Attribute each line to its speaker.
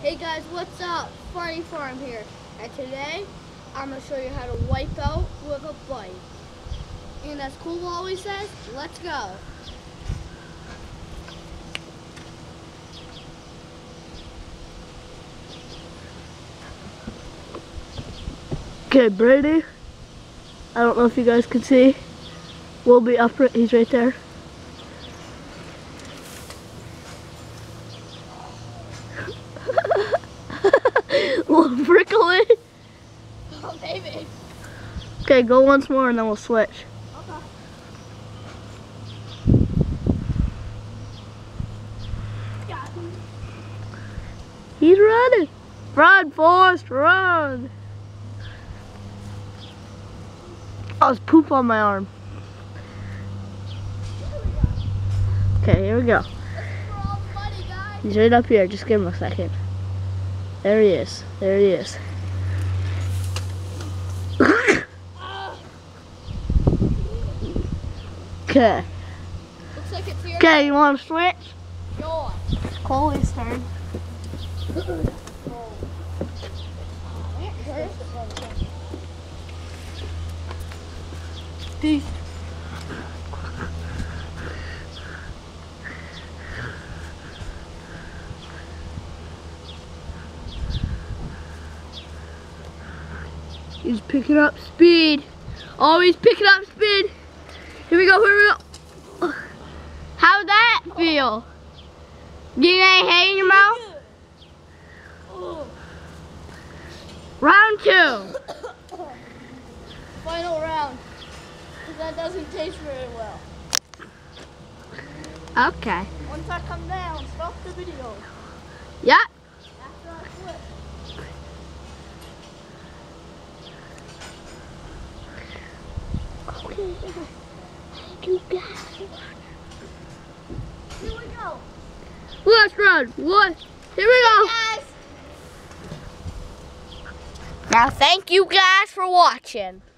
Speaker 1: Hey guys, what's up? Farty Farm here, and today I'm going to show you how to wipe out with a bike. And as Cool always says, let's go.
Speaker 2: Okay, Brady, I don't know if you guys can see, will be up, he's right there. Little prickly.
Speaker 1: Oh, baby.
Speaker 2: Okay, go once more and then we'll switch.
Speaker 1: Okay.
Speaker 2: He's running. Run, Forrest, run. Oh, there's poop on my arm. Okay, here we go.
Speaker 1: This is for all the money, guys.
Speaker 2: He's right up here. Just give him a second. There he is. There he is. Okay.
Speaker 1: Looks like it's here.
Speaker 2: Okay, you want to switch?
Speaker 1: Sure.
Speaker 2: Coley's turn. Peace. He's picking up speed. Always picking up speed. Here we go, here we go. How'd that feel? Getting any hay in your mouth? Round 2.
Speaker 1: Final round. Because that doesn't taste very well.
Speaker 2: Okay.
Speaker 1: Once I come down, stop the video.
Speaker 2: Yeah.
Speaker 1: After I flip.
Speaker 2: Okay. Thank you guys.
Speaker 1: Here we go.
Speaker 2: Let's run. What? Here we go.
Speaker 1: Guys.
Speaker 2: Now thank you guys for watching.